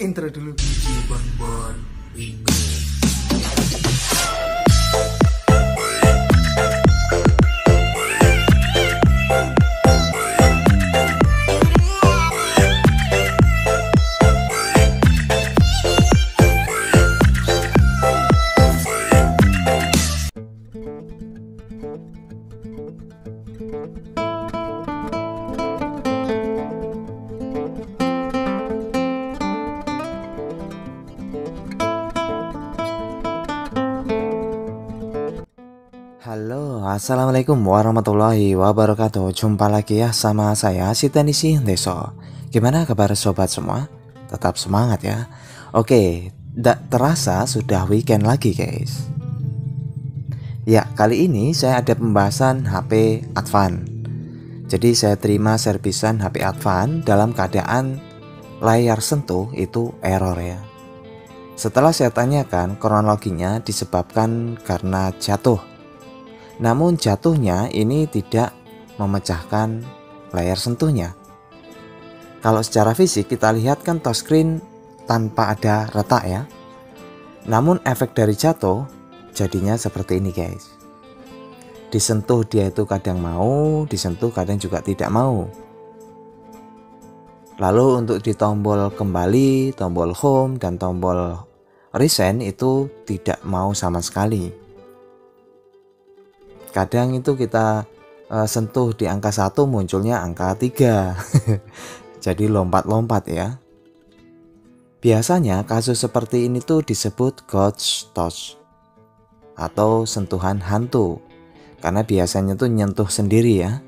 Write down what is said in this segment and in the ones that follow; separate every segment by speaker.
Speaker 1: Intro dulu biji bonbon bingung.
Speaker 2: Halo, assalamualaikum warahmatullahi wabarakatuh. Jumpa lagi ya sama saya si Tenisi Deso. Gimana kabar sobat semua? Tetap semangat ya. Oke, tak terasa sudah weekend lagi guys. Ya, kali ini saya ada pembahasan HP Advan. Jadi saya terima servisan HP Advan dalam keadaan layar sentuh itu error ya. Setelah saya tanyakan, kronologinya disebabkan karena jatuh. Namun jatuhnya ini tidak memecahkan layar sentuhnya. Kalau secara fisik kita lihat kan touchscreen tanpa ada retak ya. Namun efek dari jatuh jadinya seperti ini guys. Disentuh dia itu kadang mau, disentuh kadang juga tidak mau. Lalu untuk di tombol kembali, tombol home dan tombol resend itu tidak mau sama sekali. Kadang itu kita sentuh di angka 1 munculnya angka 3. Jadi lompat-lompat ya. Biasanya kasus seperti ini tuh disebut ghost touch atau sentuhan hantu. Karena biasanya tuh nyentuh sendiri ya.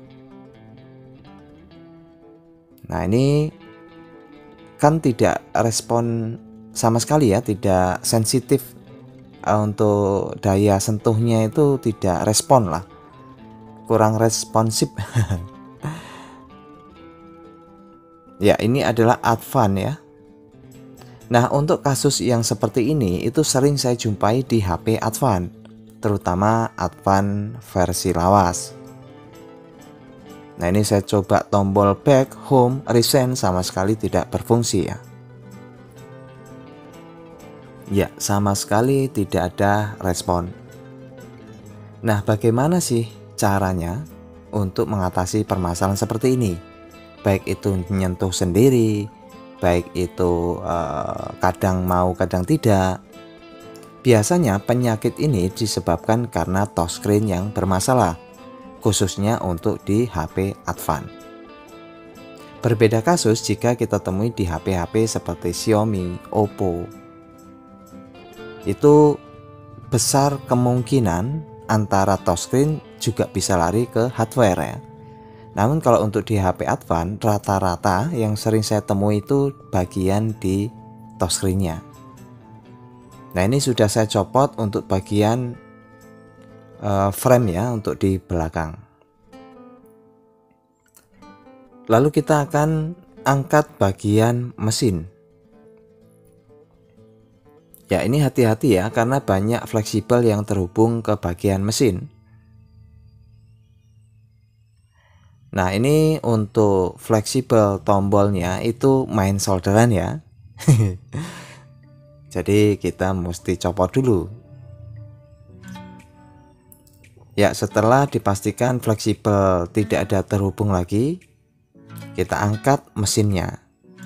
Speaker 2: Nah ini kan tidak respon sama sekali ya, tidak sensitif. Untuk daya sentuhnya itu tidak respon lah, kurang responsif. Ya ini adalah Advan ya. Nah untuk kasus yang seperti ini itu sering saya jumpai di HP Advan, terutama Advan versi lawas. Nah ini saya coba tombol back, home, resend sama sekali tidak berfungsi ya. Ya, sama sekali tidak ada respon. Nah, bagaimana sih caranya untuk mengatasi permasalahan seperti ini? Baik itu menyentuh sendiri, baik itu kadang mau, kadang tidak. Biasanya penyakit ini disebabkan karena touchscreen yang bermasalah, khususnya untuk di HP Advan. Berbeda kasus jika kita temui di HP-HP seperti Xiaomi, Oppo. Itu besar kemungkinan antara touchscreen juga bisa lari ke hardware ya. Namun kalau untuk di HP Advan rata-rata yang sering saya temui itu bagian di touchscreen-nya. Nah ini sudah saya copot untuk bagian frame ya, untuk di belakang. Lalu kita akan angkat bagian mesin. Ya ini hati-hati ya, karena banyak fleksibel yang terhubung ke bagian mesin. Nah ini untuk fleksibel tombolnya itu main solderan ya. Jadi kita mesti copot dulu. Ya setelah dipastikan fleksibel tidak ada terhubung lagi, kita angkat mesinnya.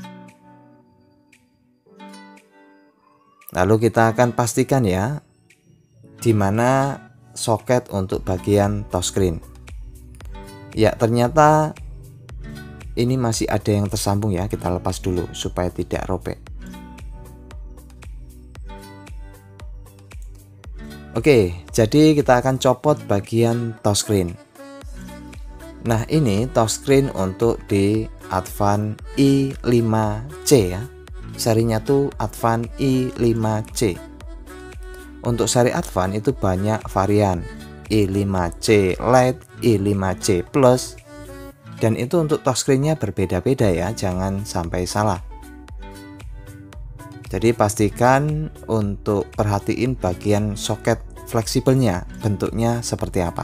Speaker 2: Lalu kita akan pastikan ya di mana soket untuk bagian touchscreen. Ya ternyata ini masih ada yang tersambung ya, kita lepas dulu supaya tidak robek. Oke, jadi kita akan copot bagian touchscreen. Nah ini touchscreen untuk di Advan i5C ya. Serinya tuh Advan i5C. Untuk seri Advan itu banyak varian, i5C Lite, i5C Plus, dan itu untuk touchscreen-nya berbeda-beda ya, jangan sampai salah. Jadi pastikan untuk perhatiin bagian soket fleksibelnya, bentuknya seperti apa.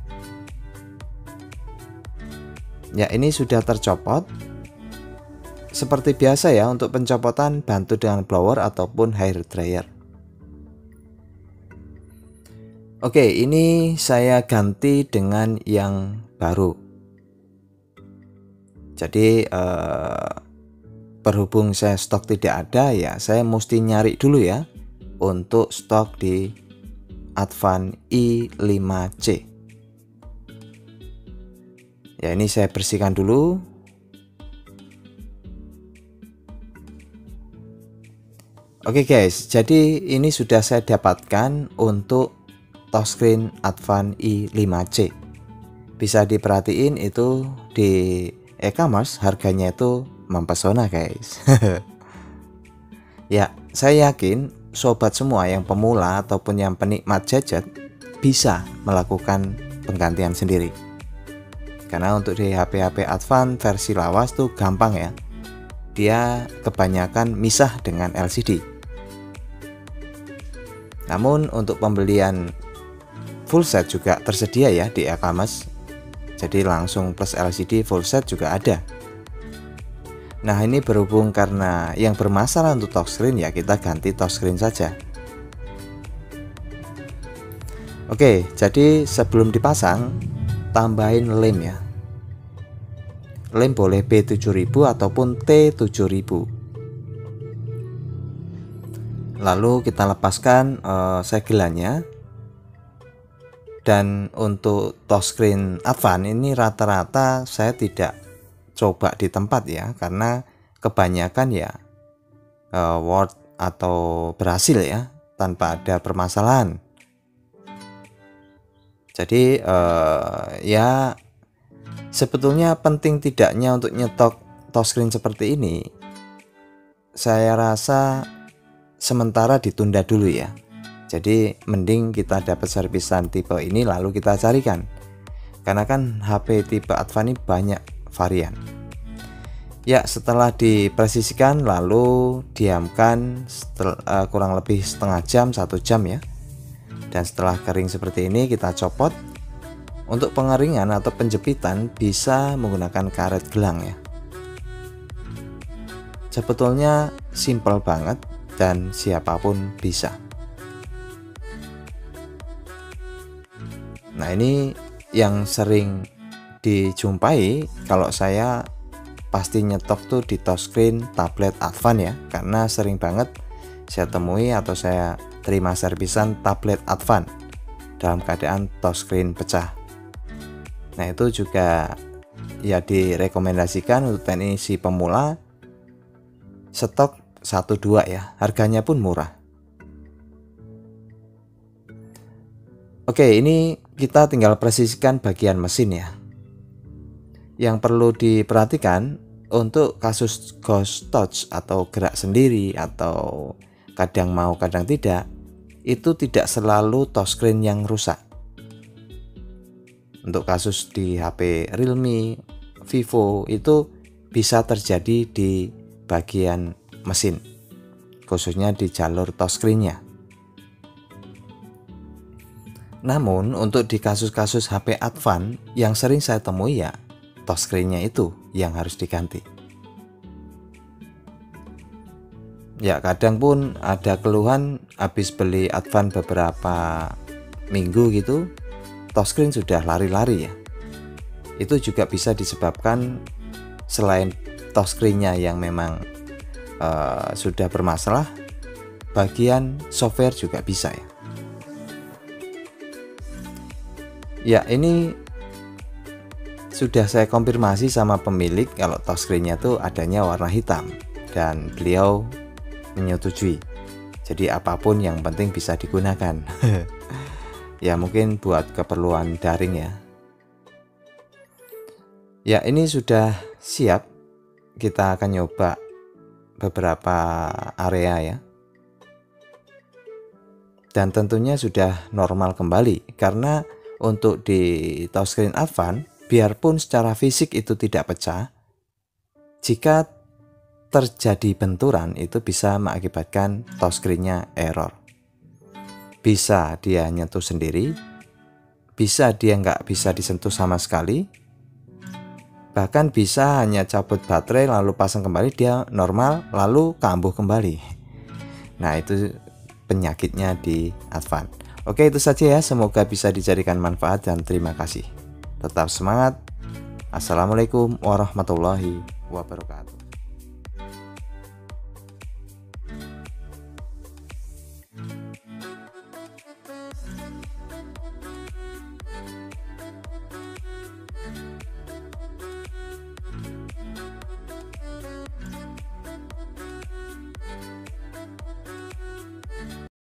Speaker 2: Ya ini sudah tercopot. seperti biasa ya, untuk pencopotan bantu dengan blower ataupun hair dryer. Oke, ini saya ganti dengan yang baru. Jadi berhubung saya stok tidak ada ya, saya mesti nyari dulu ya untuk stok di Advan i5C. Ya, ini saya bersihkan dulu. Oke guys, jadi ini sudah saya dapatkan untuk touchscreen Advan i5C. Bisa diperhatiin itu di e-commerce harganya itu mempesona guys. Ya, saya yakin sobat semua yang pemula ataupun yang penikmat gadget bisa melakukan penggantian sendiri. Karena untuk di HP-HP Advan versi lawas tuh gampang ya. Dia kebanyakan misah dengan LCD. Namun untuk pembelian full set juga tersedia ya di e-commerce. Jadi langsung plus LCD full set juga ada. Nah, ini berhubung karena yang bermasalah untuk touchscreen ya, kita ganti touchscreen saja. Oke, jadi sebelum dipasang tambahin lem ya. Lem boleh B7000 ataupun T7000. Lalu kita lepaskan segelannya. Dan untuk touchscreen Advan ini rata-rata saya tidak coba di tempat ya, karena kebanyakan ya Word atau berhasil ya tanpa ada permasalahan. Jadi ya sebetulnya penting tidaknya untuk nyetok touchscreen seperti ini, saya rasa sementara ditunda dulu ya. Jadi mending kita dapat servisan tipe ini lalu kita carikan. Karena kan HP tipe Advan ini banyak varian. Ya, setelah dipresisikan lalu diamkan kurang lebih setengah jam, 1 jam ya. Dan setelah kering seperti ini kita copot. Untuk pengeringan atau penjepitan bisa menggunakan karet gelang ya. Sebetulnya simple banget dan siapapun bisa. Nah, ini yang sering dijumpai kalau saya pasti nyetok tuh di touchscreen tablet Advan ya, karena sering banget saya temui atau saya terima servisan tablet Advan dalam keadaan touchscreen pecah. Nah, itu juga ya direkomendasikan untuk teknisi pemula stok 1-2 ya, harganya pun murah. Oke, ini kita tinggal presisikan bagian mesin ya. Yang perlu diperhatikan untuk kasus ghost touch atau gerak sendiri atau kadang mau kadang tidak, itu tidak selalu touchscreen yang rusak. Untuk kasus di HP Realme, Vivo itu bisa terjadi di bagian mesin, khususnya di jalur touchscreen-nya. Namun untuk di kasus-kasus HP Advan yang sering saya temui ya touchscreen-nya itu yang harus diganti. Ya, kadang pun ada keluhan habis beli Advan beberapa minggu gitu, touchscreen sudah lari-lari ya. Itu juga bisa disebabkan selain touchscreen-nya yang memang sudah bermasalah, bagian software juga bisa ya. Ya, ini sudah saya konfirmasi sama pemilik kalau touchscreen-nya tuh adanya warna hitam dan beliau menyetujui. Jadi apapun yang penting bisa digunakan. Ya, mungkin buat keperluan daring ya. Ya, ini sudah siap. Kita akan nyoba beberapa area ya. Dan tentunya sudah normal kembali karena untuk di touchscreen Advan, biarpun secara fisik itu tidak pecah, jika terjadi benturan itu bisa mengakibatkan touchscreen-nya error. Bisa dia nyentuh sendiri, bisa dia nggak bisa disentuh sama sekali, Bahkan bisa hanya cabut baterai lalu pasang kembali, dia normal lalu kambuh kembali. Nah, itu penyakitnya di Advan. Oke, itu saja ya, semoga bisa dijadikan manfaat dan terima kasih. Tetap semangat. Assalamualaikum warahmatullahi wabarakatuh.